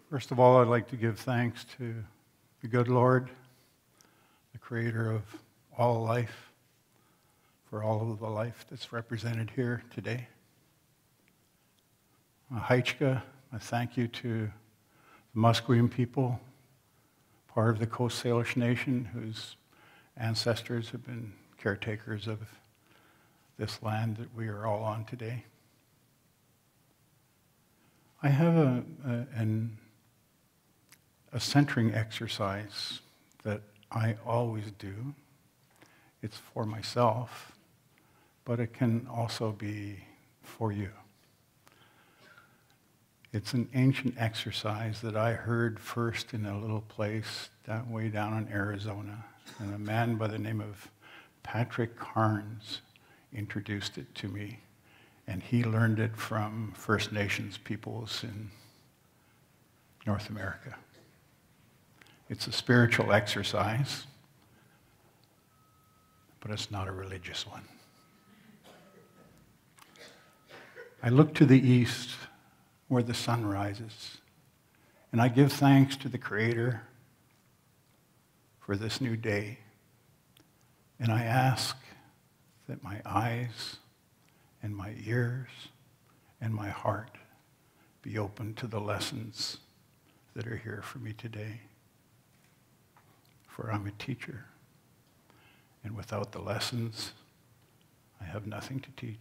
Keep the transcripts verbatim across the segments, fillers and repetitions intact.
First of all, I'd like to give thanks to the good Lord, the creator of all life, for all of the life that's represented here today. A Haichka, a thank you to the Musqueam people, part of the Coast Salish Nation, whose ancestors have been caretakers of this land that we are all on today. I have a, a, an, a centering exercise that I always do. It's for myself, but it can also be for you. It's an ancient exercise that I heard first in a little place that way down in Arizona, and a man by the name of Patrick Carnes introduced it to me, and he learned it from First Nations peoples in North America. It's a spiritual exercise, but it's not a religious one. I look to the east where the sun rises, and I give thanks to the Creator for this new day, and I ask that my eyes and my ears and my heart be open to the lessons that are here for me today. For I'm a teacher, and without the lessons, I have nothing to teach.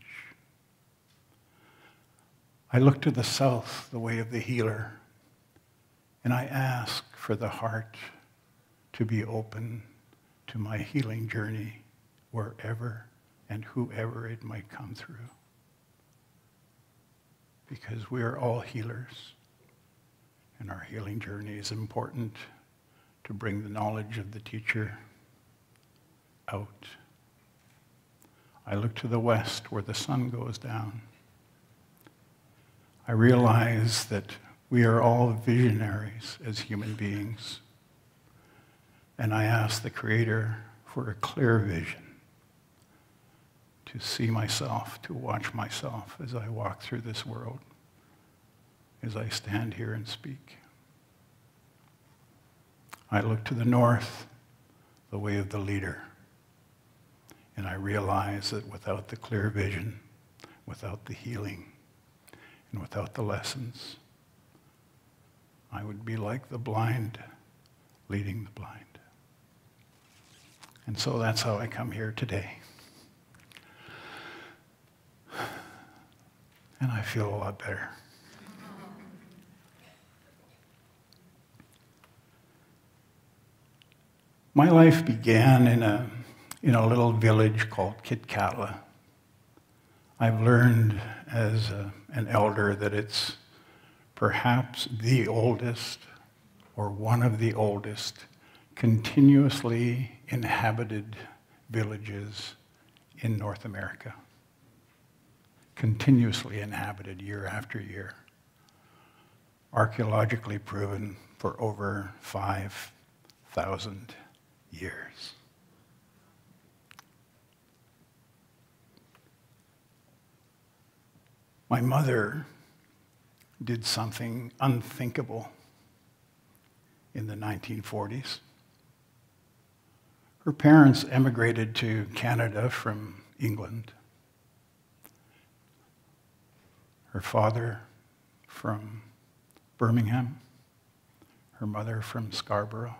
I look to the south, the way of the healer, and I ask for the heart to be open to my healing journey wherever and whoever it might come through. Because we are all healers, and our healing journey is important to bring the knowledge of the teacher out. I look to the west where the sun goes down. I realize that we are all visionaries as human beings, and I ask the Creator for a clear vision to see myself, to watch myself as I walk through this world, as I stand here and speak. I look to the north, the way of the leader, and I realize that without the clear vision, without the healing, and without the lessons, I would be like the blind leading the blind. And so that's how I come here today. And I feel a lot better. My life began in a, in a little village called Kitkatla. I've learned as a, an elder that it's perhaps the oldest or one of the oldest continuously inhabited villages in North America. Continuously inhabited year after year. Archaeologically proven for over five thousand years. My mother did something unthinkable in the nineteen forties. Her parents emigrated to Canada from England. Her father from Birmingham, her mother from Scarborough.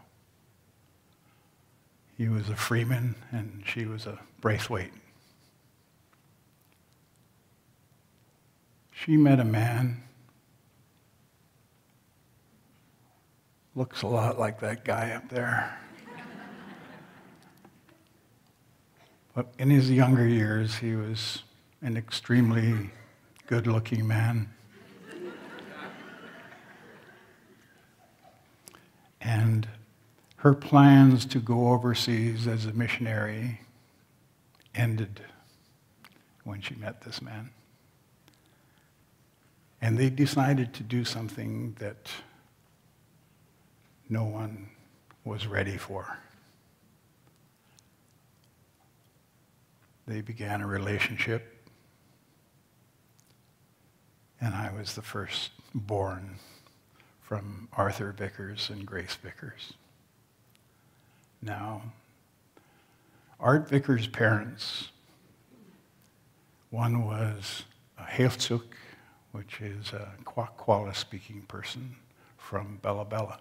He was a freeman and she was a Braithwaite. She met a man, looks a lot like that guy up there. But in his younger years, he was an extremely good-looking man. And her plans to go overseas as a missionary ended when she met this man. And they decided to do something that no one was ready for. They began a relationship, and I was the firstborn from Arthur Vickers and Grace Vickers. Now, Art Vickers' parents, one was a Heiltsuk, which is a Kwakwala-speaking person from Bella Bella.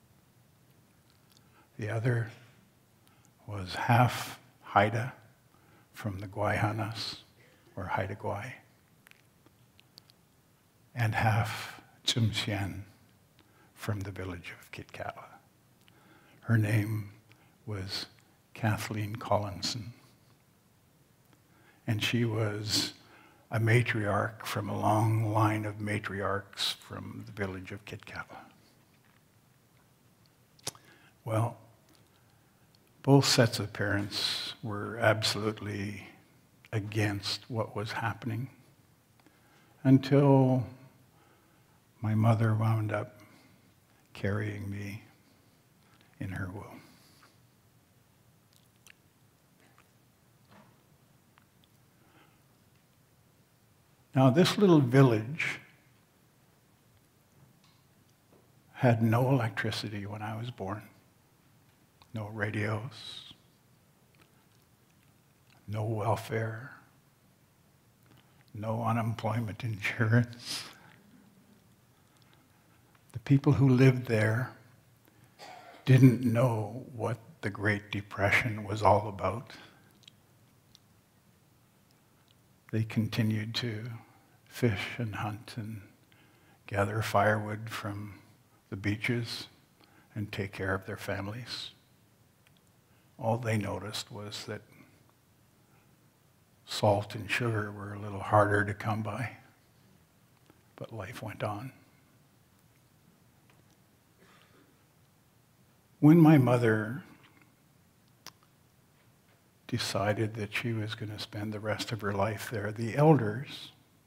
The other was half Haida from the Guayhanas, or Haida Guay, and half Tsimshian from the village of Kitkala. Her name was Kathleen Collinson, and she was a matriarch from a long line of matriarchs from the village of Kitkala. Well, both sets of parents were absolutely against what was happening until my mother wound up carrying me in her womb. Now, this little village had no electricity when I was born, no radios, no welfare, no unemployment insurance. The people who lived there didn't know what the Great Depression was all about. They continued to fish and hunt and gather firewood from the beaches and take care of their families. All they noticed was that salt and sugar were a little harder to come by, but life went on. When my mother decided that she was going to spend the rest of her life there, the elders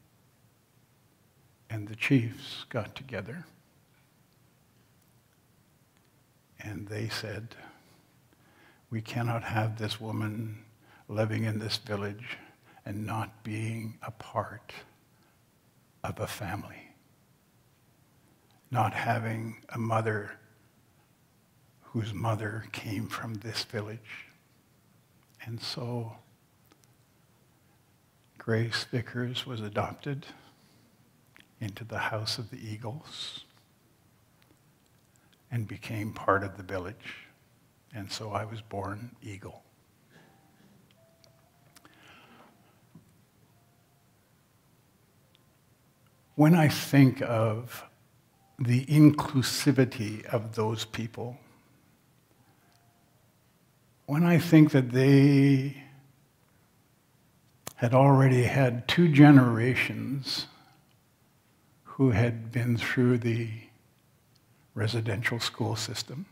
and the chiefs got together and they said, we cannot have this woman living in this village and not being a part of a family, not having a mother whose mother came from this village. And so Grace Vickers was adopted into the House of the Eagles and became part of the village. And so I was born Eagle. When I think of the inclusivity of those people, when I think that they had already had two generations who had been through the residential school system,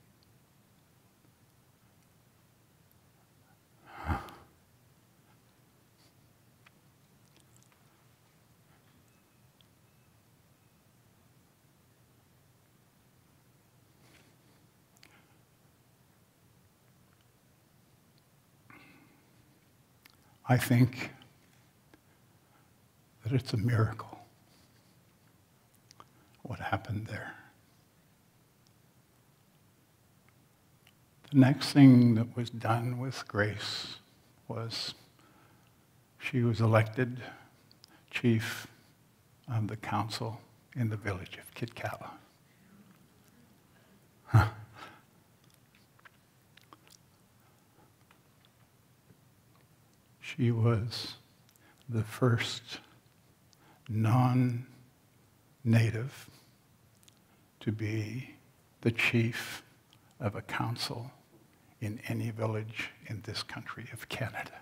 I think that it's a miracle what happened there. The next thing that was done with Grace was she was elected chief of the council in the village of Kitkala. Huh. She was the first non-native to be the chief of a council in any village in this country of Canada.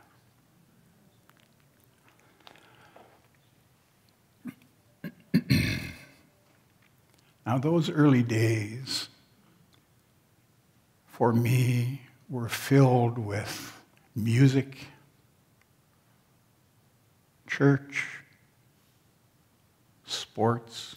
Now, those early days for me were filled with music, church, sports,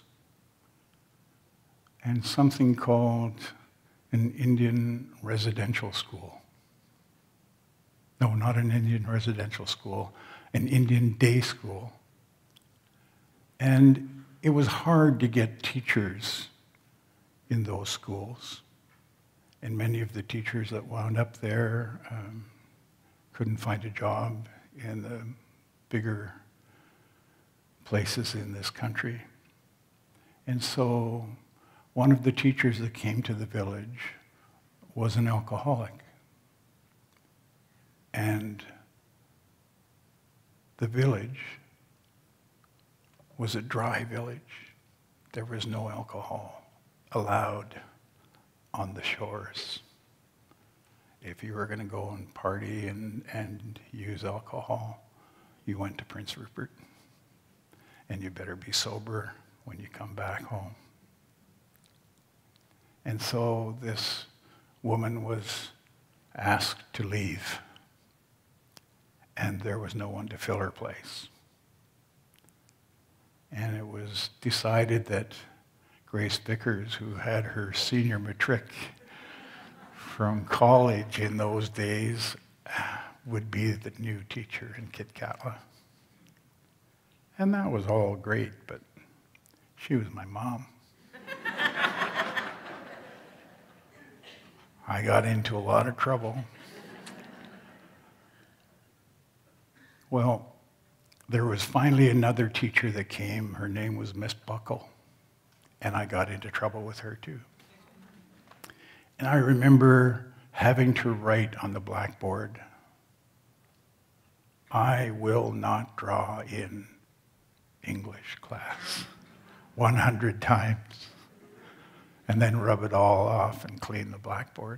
and something called an Indian residential school. No, not an Indian residential school, an Indian day school. And it was hard to get teachers in those schools. And many of the teachers that wound up there um, couldn't find a job in the bigger places in this country. And so one of the teachers that came to the village was an alcoholic. And the village was a dry village. There was no alcohol allowed on the shores. If you were going to go and party and, and use alcohol, you went to Prince Rupert. And you better be sober when you come back home. And so this woman was asked to leave. And there was no one to fill her place. And it was decided that Grace Vickers, who had her senior matric from college in those days, would be the new teacher in Kitkatla. And that was all great, but she was my mom. I got into a lot of trouble. Well, there was finally another teacher that came. Her name was Miss Buckle, and I got into trouble with her too. And I remember having to write on the blackboard, "I will not draw in English class," one hundred times, and then rub it all off and clean the blackboard.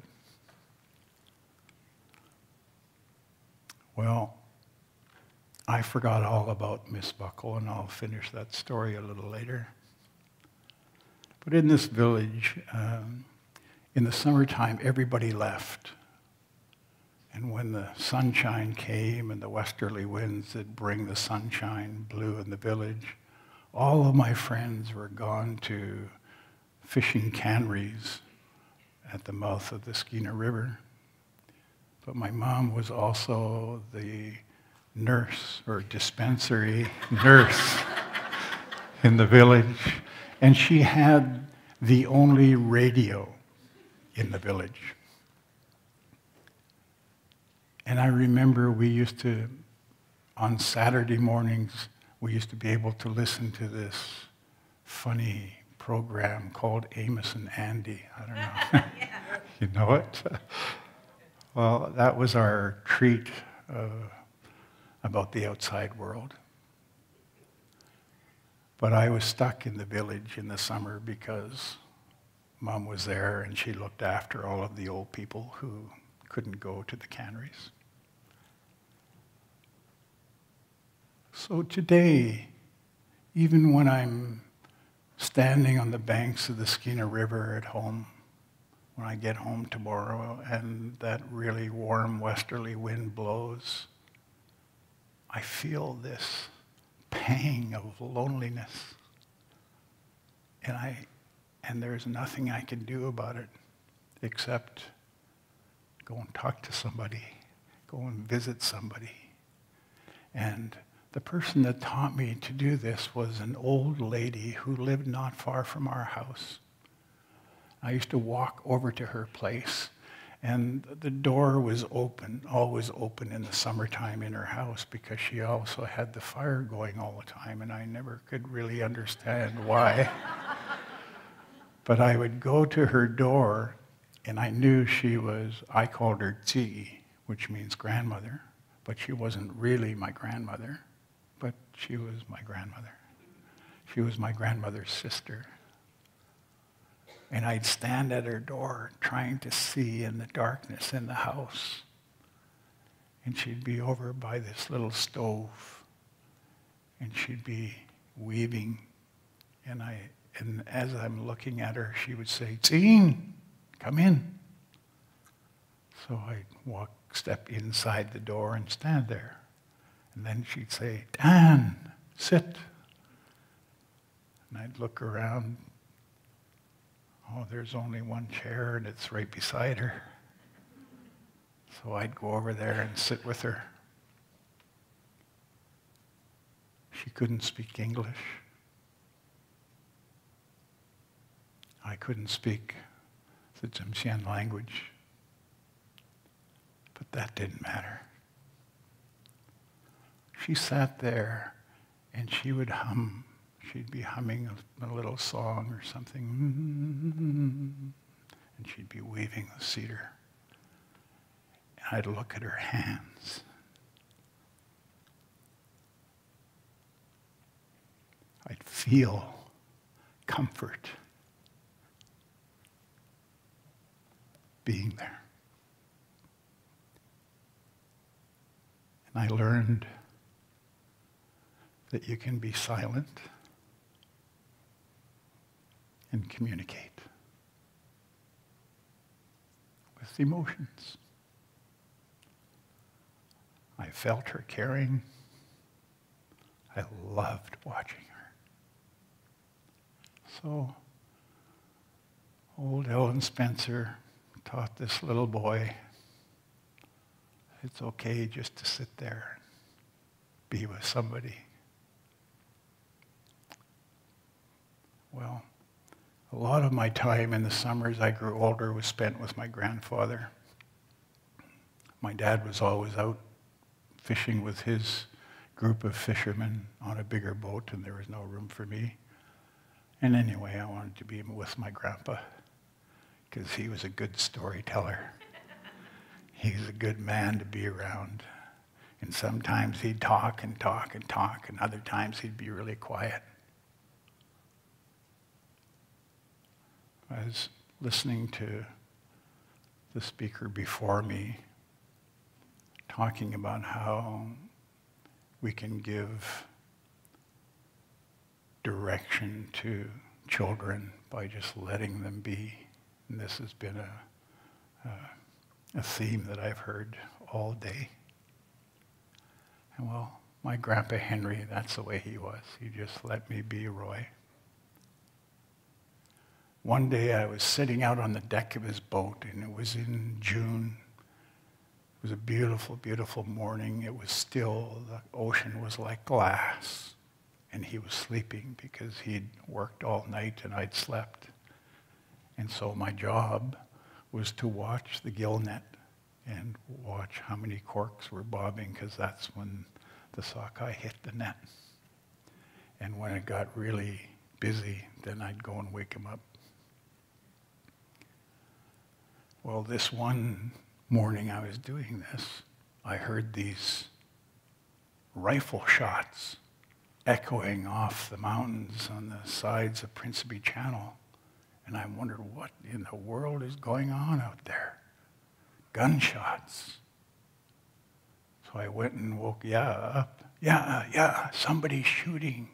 Well, I forgot all about Miss Buckle, and I'll finish that story a little later. But in this village, um, in the summertime, everybody left. And when the sunshine came and the westerly winds that bring the sunshine blew in the village, all of my friends were gone to fishing canneries at the mouth of the Skeena River. But my mom was also the nurse or dispensary nurse in the village, and she had the only radio in the village. And I remember we used to, on Saturday mornings, we used to be able to listen to this funny program called Amos and Andy. I don't know. Yeah. You know it? Well, that was our treat uh, about the outside world. But I was stuck in the village in the summer because Mom was there and she looked after all of the old people who couldn't go to the canneries. So today, even when I'm standing on the banks of the Skeena River at home, when I get home tomorrow and that really warm westerly wind blows, I feel this pang of loneliness. And I, and there's nothing I can do about it except go and talk to somebody, go and visit somebody. And the person that taught me to do this was an old lady who lived not far from our house. I used to walk over to her place, and the door was open, always open in the summertime in her house, because she also had the fire going all the time, and I never could really understand why. But I would go to her door, and I knew she was, I called her Tsi, which means grandmother, but she wasn't really my grandmother, but she was my grandmother. She was my grandmother's sister. And I'd stand at her door trying to see in the darkness in the house. And she'd be over by this little stove. And she'd be weaving. And I, and as I'm looking at her, she would say, "Tseen, come in." So I'd walk, step inside the door and stand there. And then she'd say, "Dan, sit." And I'd look around. Oh, there's only one chair, and it's right beside her. So I'd go over there and sit with her. She couldn't speak English. I I couldn't speak the Tsimshian language, but that didn't matter. She sat there and she would hum. She'd be humming a, a little song or something, and she'd be weaving the cedar. And I'd look at her hands. I'd feel comfort being there. And I learned that you can be silent and communicate with emotions. I felt her caring. I loved watching her. So, old Ellen Spencer taught this little boy, it's okay just to sit there and be with somebody. Well, a lot of my time in the summers I grew older was spent with my grandfather. My dad was always out fishing with his group of fishermen on a bigger boat, and there was no room for me. And anyway, I wanted to be with my grandpa because he was a good storyteller. He was a good man to be around. And sometimes he'd talk and talk and talk, and other times he'd be really quiet. I was listening to the speaker before me talking about how we can give direction to children by just letting them be. And this has been a, a, a theme that I've heard all day. And well, my Grandpa Henry, that's the way he was. He just let me be Roy. One day I was sitting out on the deck of his boat, and it was in June. It was a beautiful, beautiful morning. It was still, the ocean was like glass. And he was sleeping because he'd worked all night and I'd slept. And so my job was to watch the gill net and watch how many corks were bobbing, because that's when the sockeye hit the net. And when it got really busy, then I'd go and wake him up. Well, this one morning I was doing this, I heard these rifle shots echoing off the mountains on the sides of Principe Channel. And I wondered, what in the world is going on out there? Gunshots. So I went and woke Ya up. Yeah, yeah, somebody's shooting.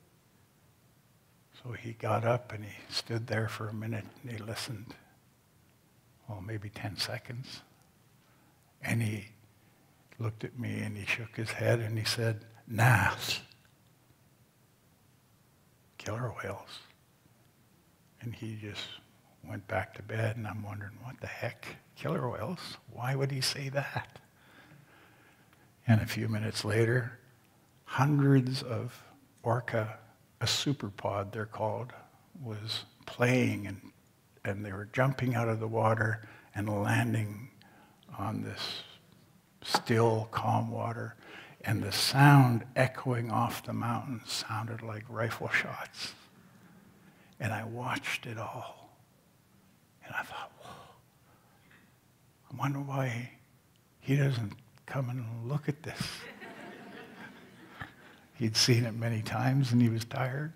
So he got up and he stood there for a minute and he listened. Well, maybe ten seconds. And he looked at me and he shook his head and he said, nah. Killer whales. And he just went back to bed, and I'm wondering, what the heck? Killer whales? Why would he say that? And a few minutes later, hundreds of orca, a superpod they're called, was playing, and, and they were jumping out of the water and landing on this still, calm water. And the sound echoing off the mountains sounded like rifle shots. And I watched it all. And I thought, whoa, I wonder why he doesn't come and look at this. He'd seen it many times and he was tired.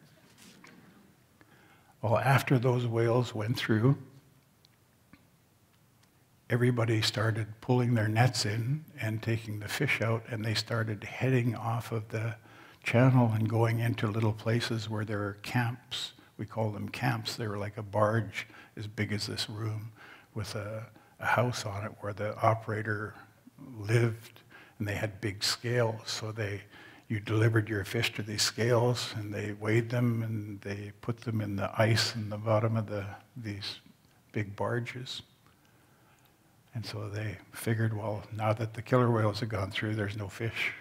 Well, after those whales went through, everybody started pulling their nets in and taking the fish out, and they started heading off of the channel and going into little places where there are camps. We call them camps. They were like a barge as big as this room with a, a house on it where the operator lived, and they had big scales. So they, you delivered your fish to these scales, and they weighed them, and they put them in the ice in the bottom of the, these big barges. And so they figured, well, now that the killer whales have gone through, there's no fish.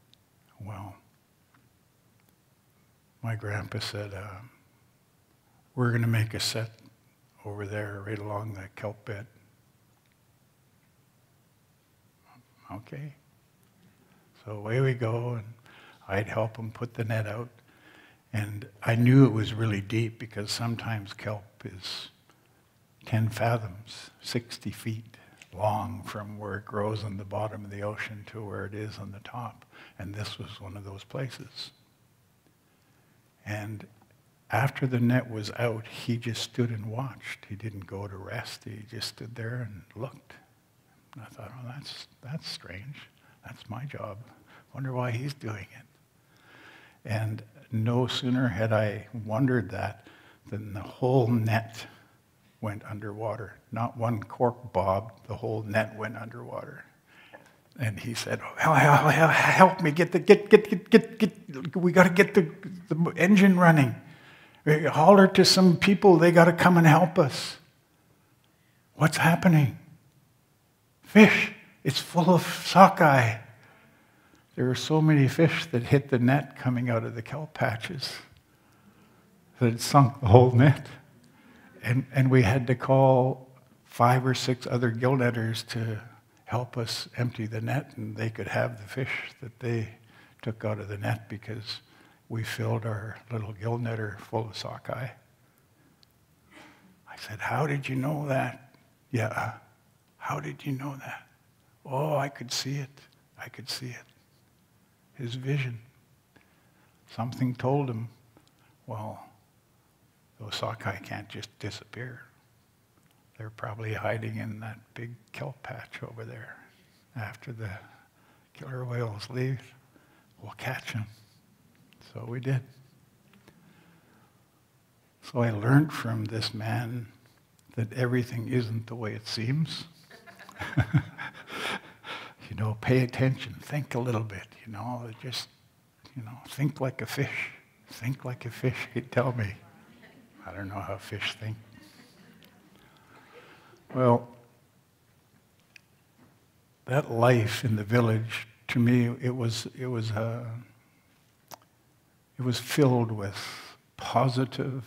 Well, my grandpa said, uh, we're going to make a set over there right along the kelp bed. Okay. So away we go, and I'd help him put the net out. And I knew it was really deep because sometimes kelp is ten fathoms, sixty feet long from where it grows on the bottom of the ocean to where it is on the top. And this was one of those places. And after the net was out, he just stood and watched. He didn't go to rest. He just stood there and looked. And I thought, oh, that's, that's strange. That's my job. Wonder why he's doing it. And no sooner had I wondered that than the whole net went underwater. Not one cork bobbed, the whole net went underwater. And he said, oh, help, help, help me, get the, get, get, get, get, get, we got to get the, the engine running. Holler to some people, they got to come and help us. What's happening? Fish, it's full of sockeye. There were so many fish that hit the net coming out of the kelp patches that it sunk the whole net. And, and we had to call five or six other gill netters to help us empty the net, and they could have the fish that they took out of the net because we filled our little gill netter full of sockeye. I said, how did you know that? Yeah, how did you know that? Oh, I could see it. I could see it. His vision. Something told him, well, those sockeye can't just disappear. They're probably hiding in that big kelp patch over there. After the killer whales leave, we'll catch them. So we did. So I learned from this man that everything isn't the way it seems. You know, pay attention, think a little bit, you know, just, you know, think like a fish. Think like a fish, he'd tell me. I don't know how fish think. Well, that life in the village, to me, it was, it was, uh, it was filled with positive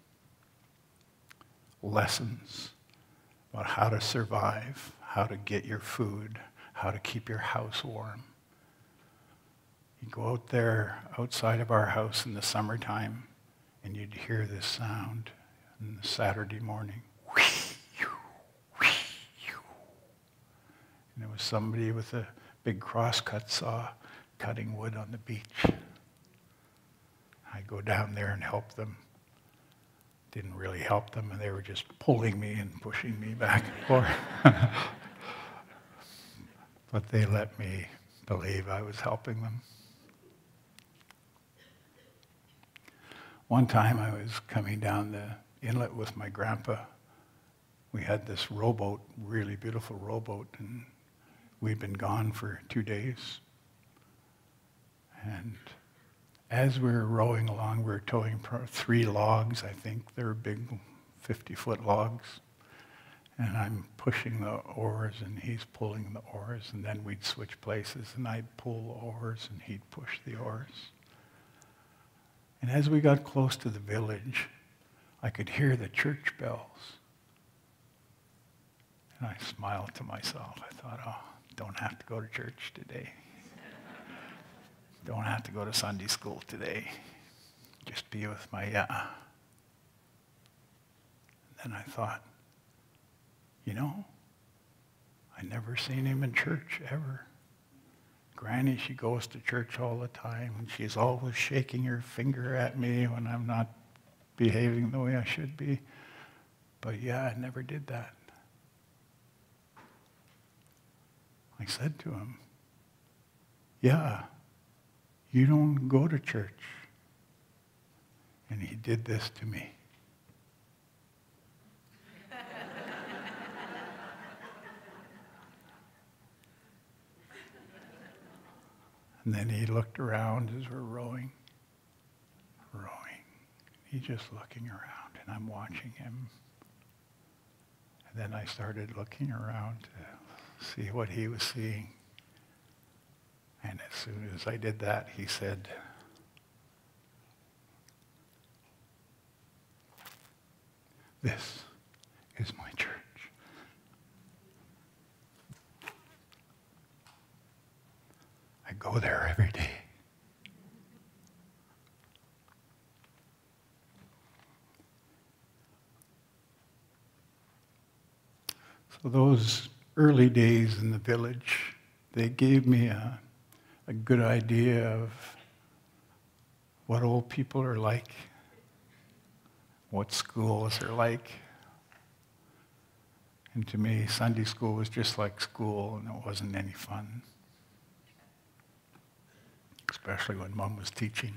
lessons about how to survive, how to get your food, how to keep your house warm. You go out there outside of our house in the summertime, and you'd hear this sound on the Saturday morning. And there was somebody with a big crosscut saw cutting wood on the beach. I'd go down there and help them. Didn't really help them, and they were just pulling me and pushing me back and forth. But they let me believe I was helping them. One time I was coming down the inlet with my grandpa. We had this rowboat, really beautiful rowboat, and we'd been gone for two days. And as we were rowing along, we were towing three logs, I think. They were big fifty-foot logs. And I'm pushing the oars, and he's pulling the oars, and then we'd switch places, and I'd pull the oars, and he'd push the oars. And as we got close to the village, I could hear the church bells. And I smiled to myself. I thought, oh, don't have to go to church today. Don't have to go to Sunday school today. Just be with my yeah. And then I thought, you know, I never seen him in church ever. Granny, she goes to church all the time, and she's always shaking her finger at me when I'm not behaving the way I should be. But yeah, I never did that. I said to him, yeah, you don't go to church. And he did this to me. And then he looked around as we're rowing, rowing. He's just looking around, and I'm watching him. And then I started looking around to see what he was seeing. And as soon as I did that, he said, This is my church. I go there every day. So those early days in the village, they gave me a, a good idea of what old people are like, what schools are like. And to me, Sunday school was just like school, and it wasn't any fun, especially when Mom was teaching.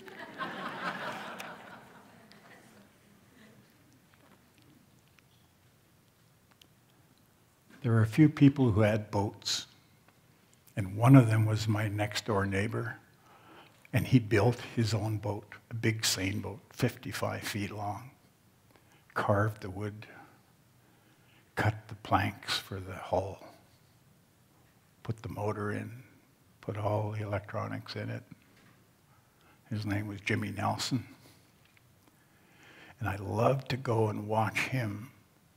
There were a few people who had boats, and one of them was my next-door neighbor, and he built his own boat, a big seine boat, fifty-five feet long, carved the wood, cut the planks for the hull, put the motor in, put all the electronics in it. His name was Jimmy Nelson. And I loved to go and watch him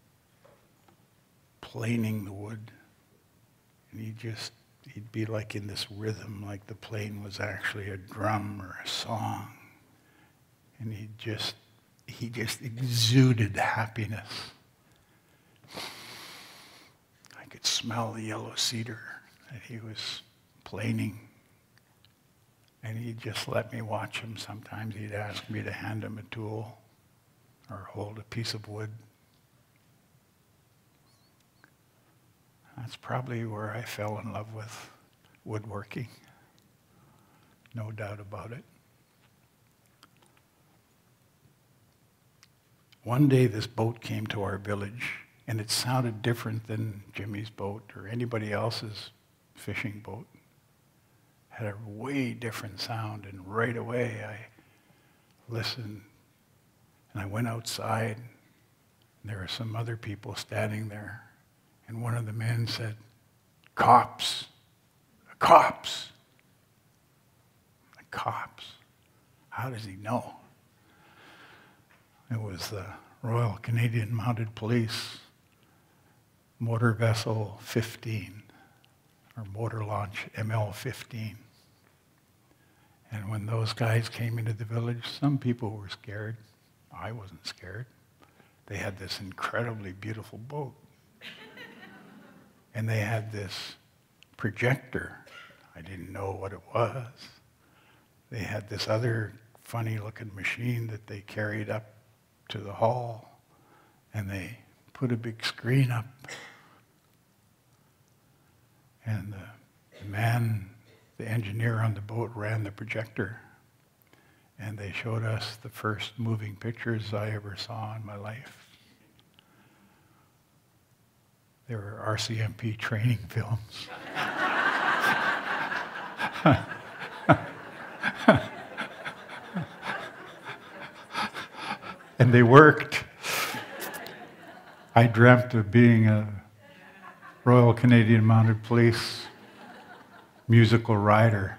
planing the wood. And he just, he'd be like in this rhythm, like the plane was actually a drum or a song. And he just, he just exuded happiness. I could smell the yellow cedar that he was planing. And he'd just let me watch him. Sometimes he'd ask me to hand him a tool or hold a piece of wood. That's probably where I fell in love with woodworking. No doubt about it. One day this boat came to our village, and it sounded different than Jimmy's boat or anybody else's fishing boat. It had a way different sound, and right away I listened, and I went outside, and there were some other people standing there. And one of the men said, "Cops, cops." The cops. How does he know? It was the Royal Canadian Mounted Police, Motor Vessel fifteen, or Motor Launch M L fifteen. And when those guys came into the village, some people were scared. I wasn't scared. They had this incredibly beautiful boat. And they had this projector. I didn't know what it was. They had this other funny-looking machine that they carried up to the hall, and they put a big screen up. And the man, the engineer on the boat, ran the projector. And they showed us the first moving pictures I ever saw in my life. They were R C M P training films. And they worked. I dreamt of being a Royal Canadian Mounted Police musical rider.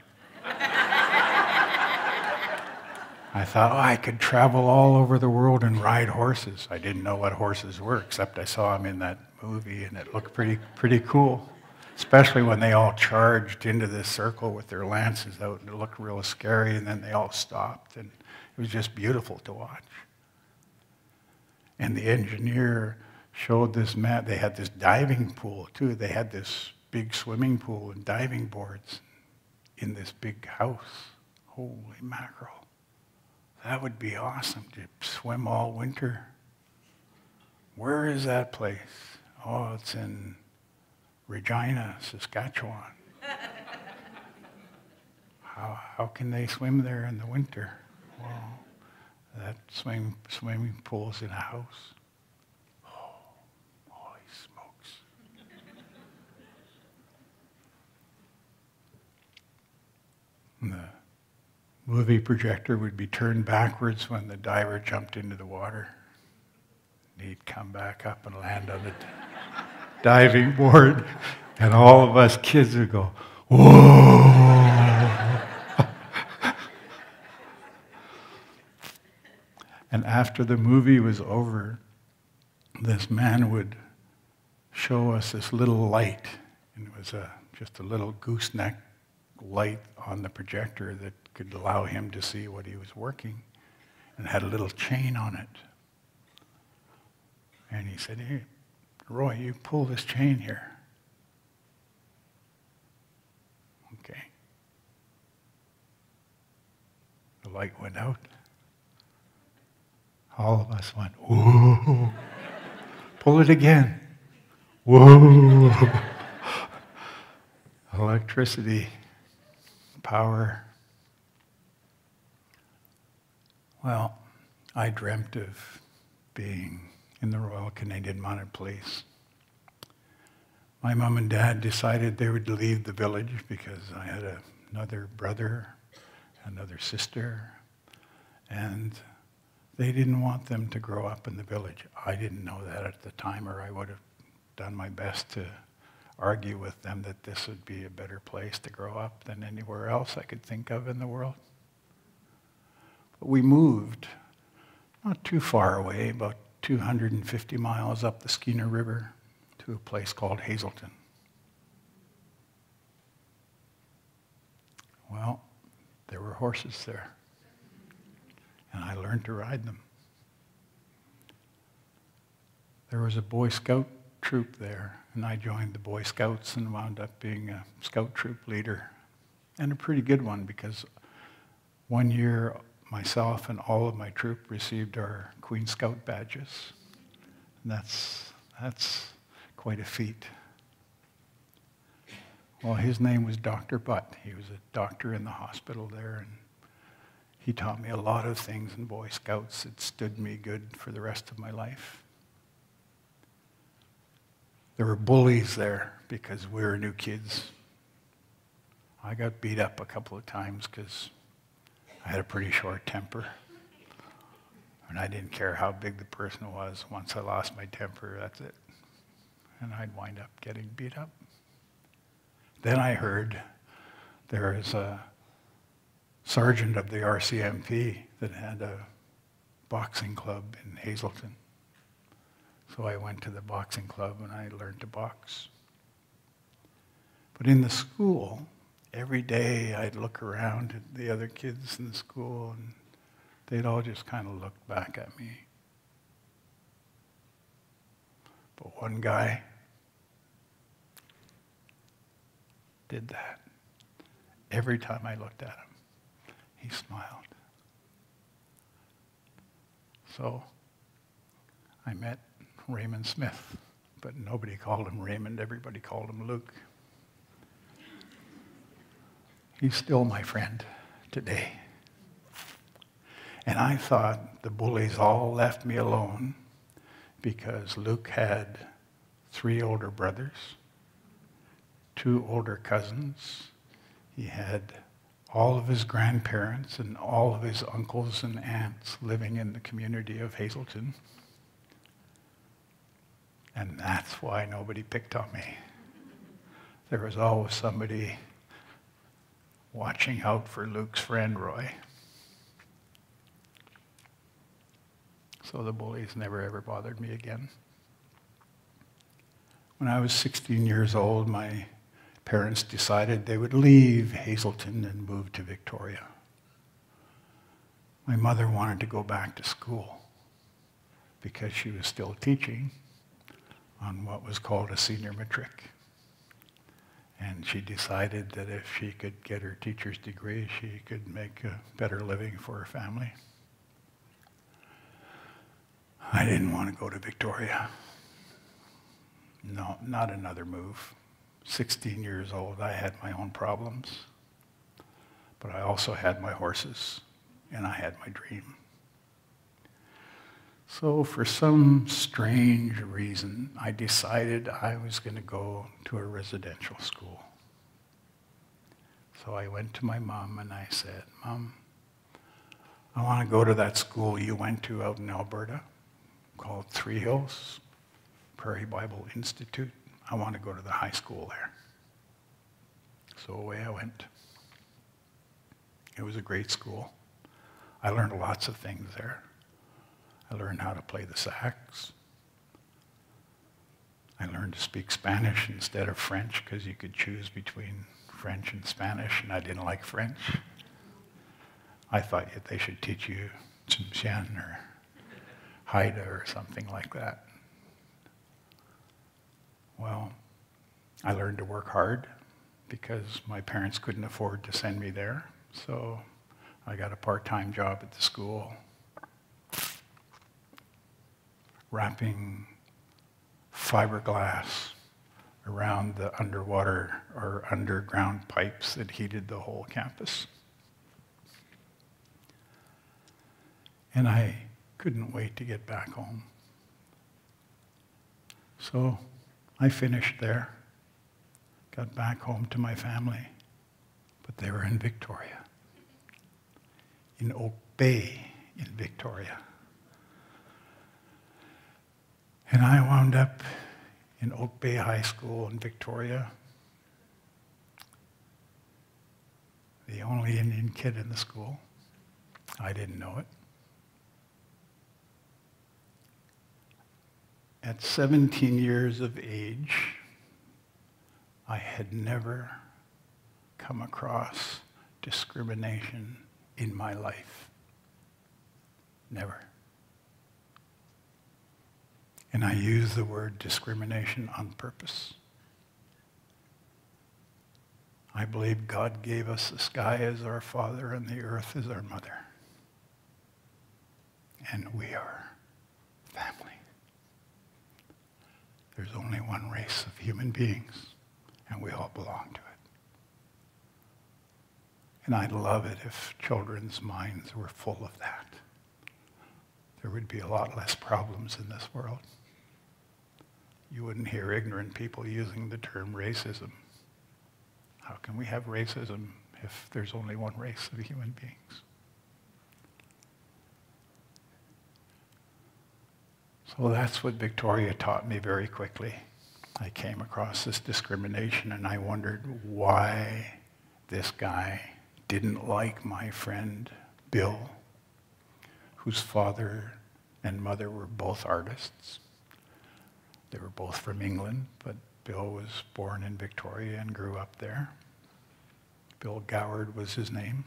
I thought, oh, I could travel all over the world and ride horses. I didn't know what horses were, except I saw them in that movie, and it looked pretty, pretty cool, especially when they all charged into this circle with their lances out, and it looked real scary, and then they all stopped, and it was just beautiful to watch. And the engineer showed this map. They had this diving pool, too. They had this big swimming pool and diving boards in this big house. Holy mackerel. That would be awesome to swim all winter. Where is that place? Oh, it's in Regina, Saskatchewan. How, how can they swim there in the winter? Well, that swim, swimming pool's in a house. Oh, holy smokes. And the movie projector would be turned backwards when the diver jumped into the water. And he'd come back up and land on the diving board, and all of us kids would go, whoa! And after the movie was over, this man would show us this little light, and it was a, just a little gooseneck light on the projector that could allow him to see what he was working, and had a little chain on it. And he said, "Hey, Roy, you pull this chain here." Okay. The light went out. All of us went, "Whoa." Pull it again. Whoa. Electricity, power. Well, I dreamt of being in the Royal Canadian Mounted Police. My mom and dad decided they would leave the village because I had a, another brother, another sister, and they didn't want them to grow up in the village. I didn't know that at the time, or I would have done my best to argue with them that this would be a better place to grow up than anywhere else I could think of in the world. But we moved not too far away, about two hundred fifty miles up the Skeena River, to a place called Hazelton. Well, there were horses there, and I learned to ride them. There was a Boy Scout troop there, and I joined the Boy Scouts and wound up being a Scout troop leader, and a pretty good one, because one year myself and all of my troop received our Queen Scout badges. And that's, that's quite a feat. Well, his name was Doctor Butt. He was a doctor in the hospital there, and he taught me a lot of things in Boy Scouts that stood me good for the rest of my life. There were bullies there because we were new kids. I got beat up a couple of times because I had a pretty short temper. And I didn't care how big the person was. Once I lost my temper, that's it. And I'd wind up getting beat up. Then I heard there is a sergeant of the R C M P that had a boxing club in Hazelton. So I went to the boxing club and I learned to box. But in the school, every day I'd look around at the other kids in the school, and they'd all just kind of look back at me. But one guy did that. Every time I looked at him, he smiled. So I met Raymond Smith, but nobody called him Raymond, everybody called him Luke. He's still my friend today. And I thought the bullies all left me alone because Luke had three older brothers, two older cousins. He had all of his grandparents and all of his uncles and aunts living in the community of Hazelton. And that's why nobody picked on me. There was always somebody watching out for Luke's friend, Roy. So the bullies never ever bothered me again. When I was sixteen years old, my parents decided they would leave Hazelton and move to Victoria. My mother wanted to go back to school because she was still teaching on what was called a senior matric. And she decided that if she could get her teacher's degree, she could make a better living for her family. I didn't want to go to Victoria. No, not another move. sixteen years old, I had my own problems. But I also had my horses, and I had my dream. So for some strange reason, I decided I was going to go to a residential school. So I went to my mom and I said, "Mom, I want to go to that school you went to out in Alberta called Three Hills Prairie Bible Institute. I want to go to the high school there." So away I went. It was a great school. I learned lots of things there. I learned how to play the sax. I learned to speak Spanish instead of French because you could choose between French and Spanish, and I didn't like French. I thought they should teach you Tsimshian or Haida or something like that. Well, I learned to work hard because my parents couldn't afford to send me there. So I got a part-time job at the school, wrapping fiberglass around the underwater or underground pipes that heated the whole campus. And I couldn't wait to get back home. So I finished there, got back home to my family, but they were in Victoria, in Oak Bay in Victoria. And I wound up in Oak Bay High School in Victoria, the only Indian kid in the school. I didn't know it. At seventeen years of age, I had never come across discrimination in my life. Never. And I use the word discrimination on purpose. I believe God gave us the sky as our father and the earth as our mother. And we are family. There's only one race of human beings, and we all belong to it. And I'd love it if children's minds were full of that. There would be a lot less problems in this world. You wouldn't hear ignorant people using the term racism. How can we have racism if there's only one race of human beings? So that's what Victoria taught me very quickly. I came across this discrimination and I wondered why this guy didn't like my friend Bill, whose father and mother were both artists. They were both from England, but Bill was born in Victoria and grew up there. Bill Goward was his name.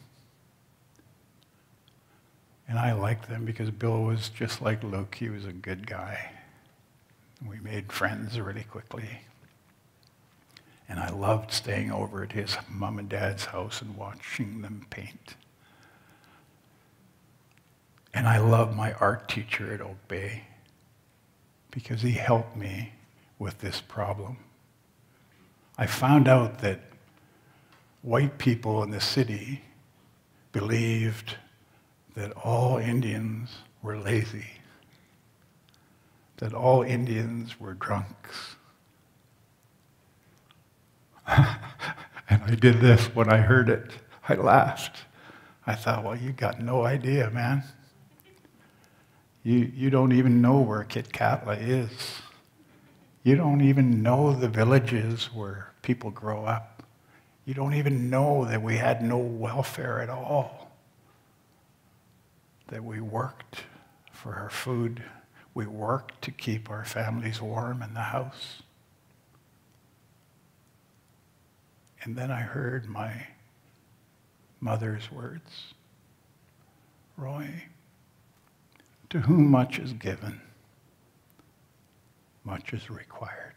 And I liked them because Bill was just like Luke. He was a good guy. We made friends really quickly. And I loved staying over at his mom and dad's house and watching them paint. And I loved my art teacher at Oak Bay because he helped me with this problem. I found out that white people in the city believed that all Indians were lazy, that all Indians were drunks. And I did this when I heard it. I laughed. I thought, well, you got no idea, man. You, you don't even know where Kitkatla is. You don't even know the villages where people grow up. You don't even know that we had no welfare at all. That we worked for our food. We worked to keep our families warm in the house. And then I heard my mother's words, Roy, to whom much is given, much is required.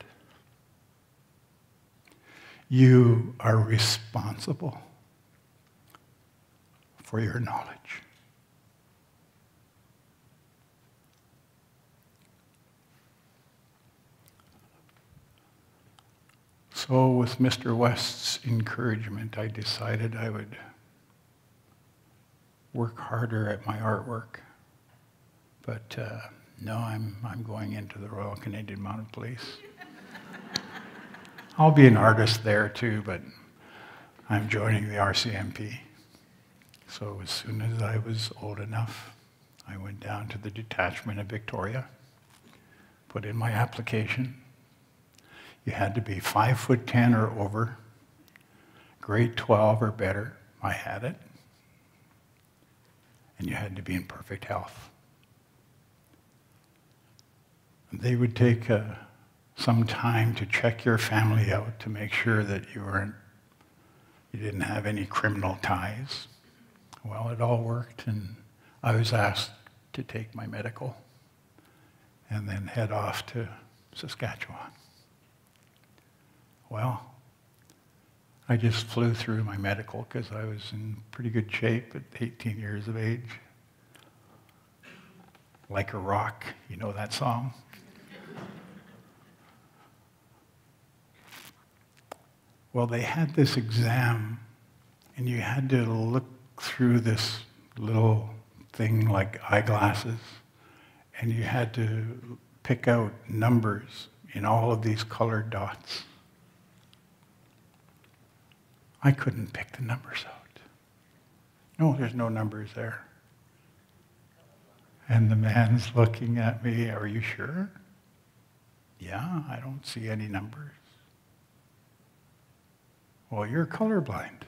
You are responsible for your knowledge. So with Mister West's encouragement, I decided I would work harder at my artwork. But uh, no, I'm, I'm going into the Royal Canadian Mounted Police. I'll be an artist there too, but I'm joining the R C M P. So as soon as I was old enough, I went down to the detachment of Victoria, put in my application. You had to be five foot ten or over, grade twelve or better. I had it. And you had to be in perfect health. And they would take a, some time to check your family out to make sure that you weren't, you didn't have any criminal ties. Well, it all worked, and I was asked to take my medical and then head off to Saskatchewan. Well, I just flew through my medical because I was in pretty good shape at eighteen years of age. Like a rock, you know that song? Well, they had this exam, and you had to look through this little thing like eyeglasses, and you had to pick out numbers in all of these colored dots. I couldn't pick the numbers out. No, there's no numbers there. And the man's looking at me, are you sure? Yeah, I don't see any numbers. Well, you're colorblind.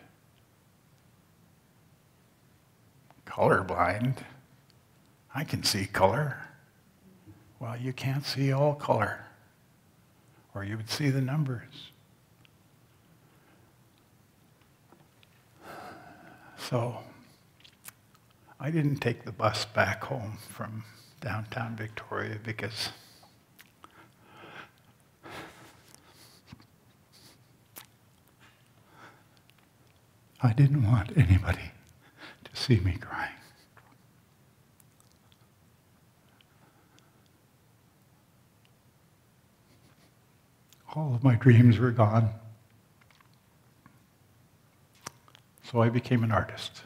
Colorblind? I can see color. Well, you can't see all color, or you would see the numbers. So I didn't take the bus back home from downtown Victoria because I didn't want anybody to see me crying. All of my dreams were gone. So I became an artist.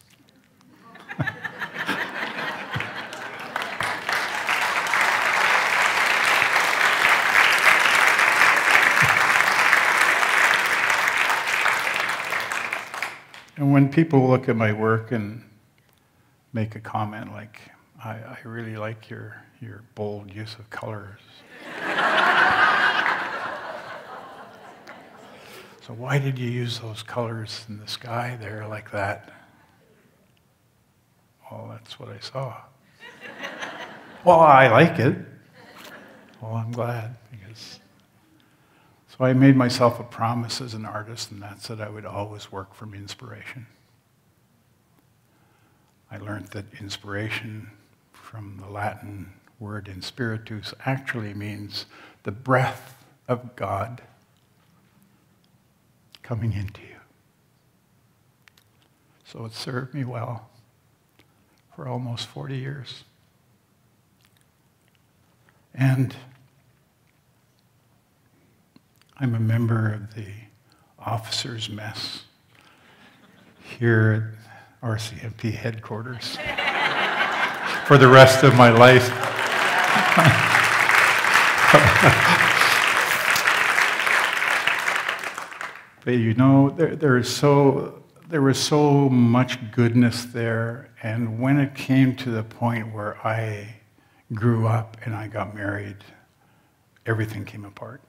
And when people look at my work and make a comment like, I, I really like your, your bold use of colors. So why did you use those colors in the sky there like that? Well, that's what I saw. Well, I like it. Well, I'm glad, because so I made myself a promise as an artist, and that's that I would always work from inspiration. I learned that inspiration, from the Latin word inspiritus, actually means the breath of God coming into you. So it served me well for almost forty years. And I'm a member of the officers' mess here at R C M P headquarters for the rest of my life. But you know, there, there is so there was so much goodness there, and when it came to the point where I grew up and I got married, everything came apart.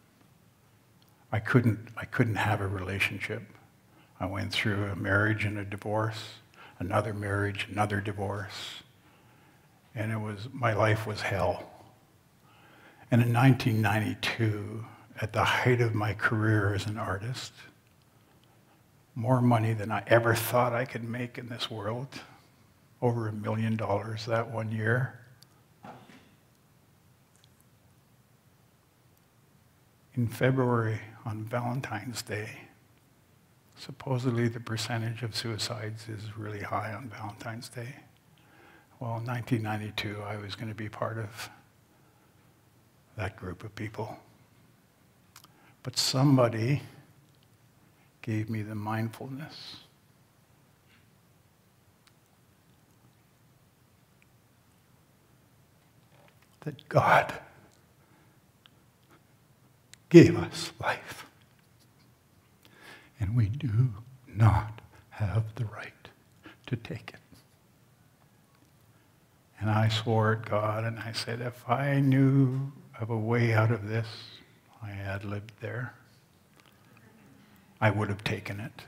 I couldn't I couldn't have a relationship. I went through a marriage and a divorce, another marriage, another divorce, and it was my life was hell. And in nineteen ninety-two, at the height of my career as an artist, more money than I ever thought I could make in this world, over a million dollars that one year. In February, on Valentine's Day, supposedly the percentage of suicides is really high on Valentine's Day. Well, in nineteen ninety-two, I was going to be part of that group of people. But somebody gave me the mindfulness that God gave us life, and we do not have the right to take it. And I swore at God, and I said, if I knew of a way out of this, I had lived there, I would have taken it.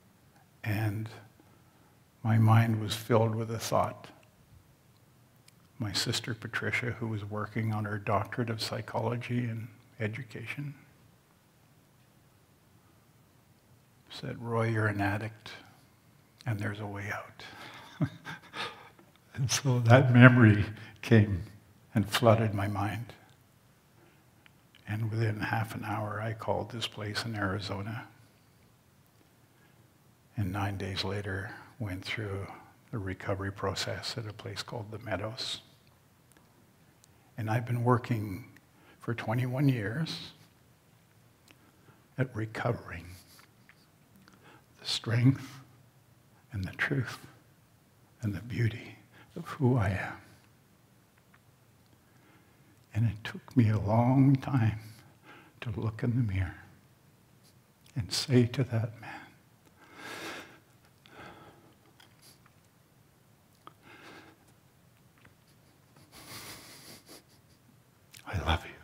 And my mind was filled with the thought my sister Patricia, who was working on her doctorate of psychology and education, said, "Roy, you're an addict, and there's a way out." And so that memory came and flooded my mind. And within half an hour, I called this place in Arizona. And nine days later, went through the recovery process at a place called The Meadows. And I've been working for twenty-one years at recovering the strength and the truth and the beauty of who I am. And it took me a long time to look in the mirror and say to that man, "I love you."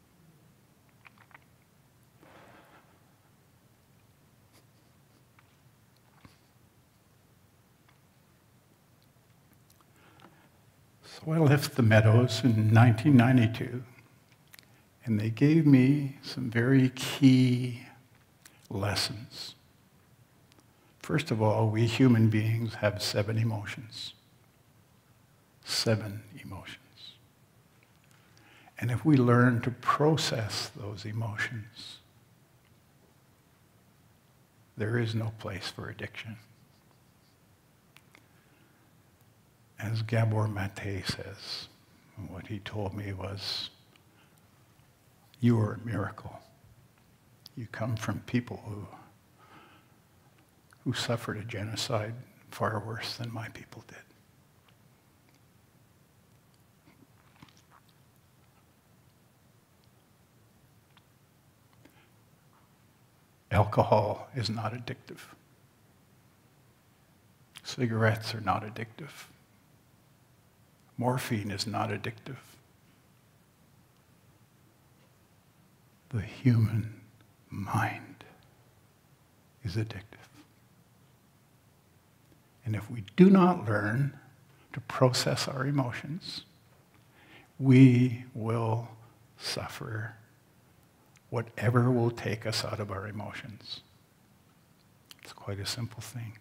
So I left The Meadows in nineteen ninety-two, and they gave me some very key lessons. First of all, we human beings have seven emotions. Seven emotions. And if we learn to process those emotions, there is no place for addiction. As Gabor Mate says, what he told me was, "You are a miracle. You come from people who, who suffered a genocide far worse than my people did." Alcohol is not addictive. Cigarettes are not addictive. Morphine is not addictive. The human mind is addictive. And if we do not learn to process our emotions, we will suffer whatever will take us out of our emotions. It's quite a simple thing.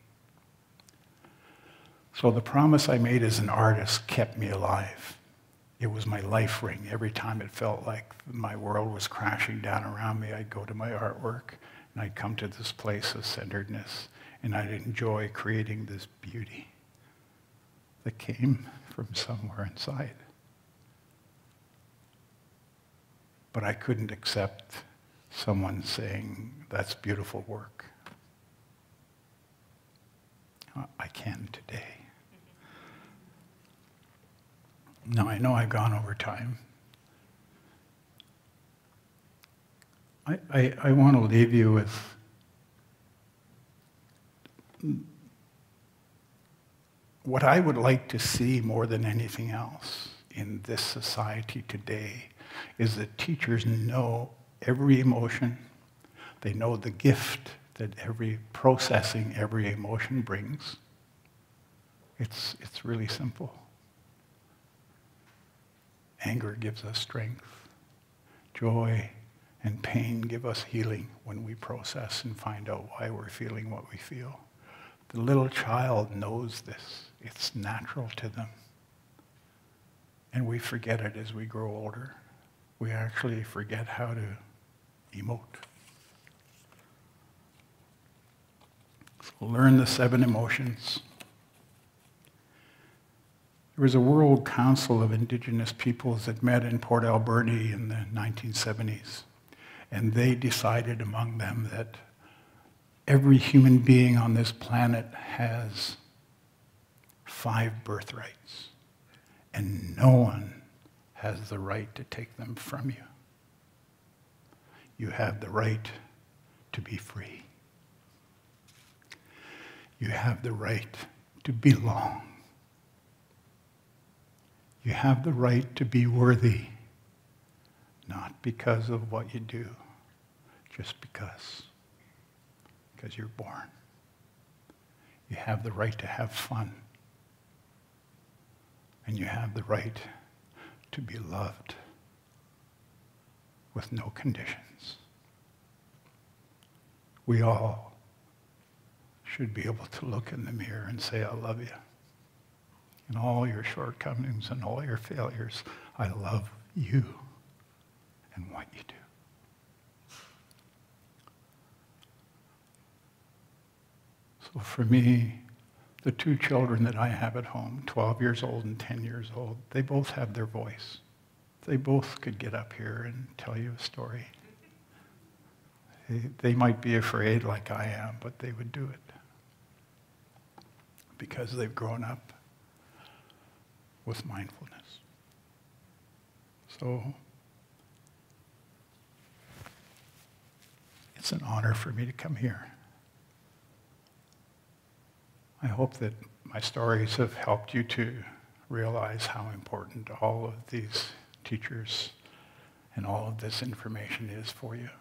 So the promise I made as an artist kept me alive. It was my life ring. Every time it felt like my world was crashing down around me, I'd go to my artwork, and I'd come to this place of centeredness, and I'd enjoy creating this beauty that came from somewhere inside. But I couldn't accept someone saying, "That's beautiful work." I can today. Now, I know I've gone over time. I, I, I want to leave you with what I would like to see more than anything else in this society today is that teachers know every emotion. They know the gift that every processing, every emotion brings. It's, it's really simple. Anger gives us strength. Joy and pain give us healing when we process and find out why we're feeling what we feel. The little child knows this. It's natural to them. And we forget it as we grow older. We actually forget how to emote. So learn the seven emotions. There was a World Council of Indigenous Peoples that met in Port Alberni in the nineteen seventies. And they decided among them that every human being on this planet has five birthrights, and no one has the right to take them from you. You have the right to be free. You have the right to belong. You have the right to be worthy, not because of what you do, just because, because you're born. You have the right to have fun. And you have the right to be loved with no conditions. We all should be able to look in the mirror and say, I love you. In all your shortcomings and all your failures, I love you and what you do. So for me, the two children that I have at home, twelve years old and ten years old, they both have their voice. They both could get up here and tell you a story. They, they might be afraid like I am, but they would do it because they've grown up with mindfulness. So it's an honor for me to come here. I hope that my stories have helped you to realize how important all of these teachers and all of this information is for you.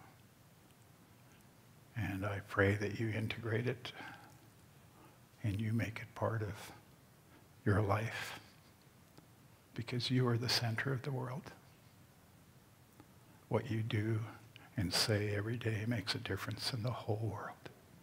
And I pray that you integrate it and you make it part of your life, because you are the center of the world. What you do and say every day makes a difference in the whole world.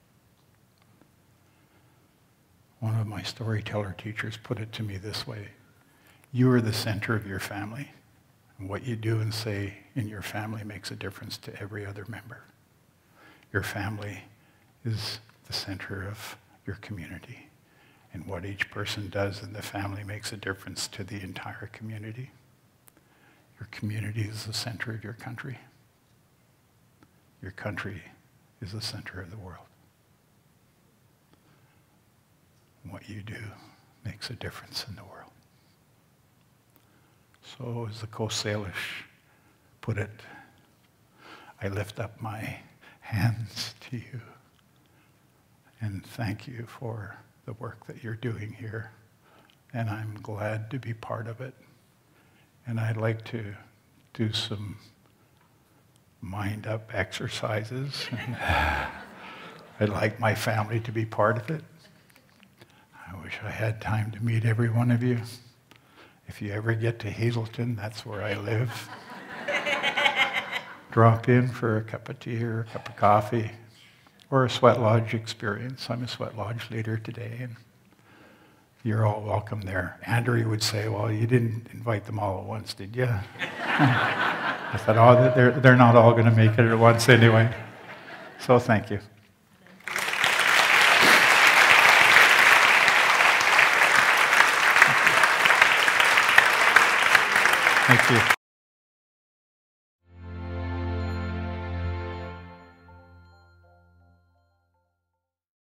One of my storyteller teachers put it to me this way: you are the center of your family, and what you do and say in your family makes a difference to every other member. Your family is the center of your community, and what each person does in the family makes a difference to the entire community. Your community is the center of your country. Your country is the center of the world. What you do makes a difference in the world. So as the Coast Salish put it, I lift up my hands to you and thank you for the work that you're doing here. And I'm glad to be part of it. And I'd like to do some mind-up exercises. And I'd like my family to be part of it. I wish I had time to meet every one of you. If you ever get to Hazelton, that's where I live. Drop in for a cup of tea or a cup of coffee or a sweat lodge experience. I'm a sweat lodge leader today, and you're all welcome there. Andrew would say, well, you didn't invite them all at once, did you? I thought, oh, they're, they're not all going to make it at once anyway. So thank you. Thank you.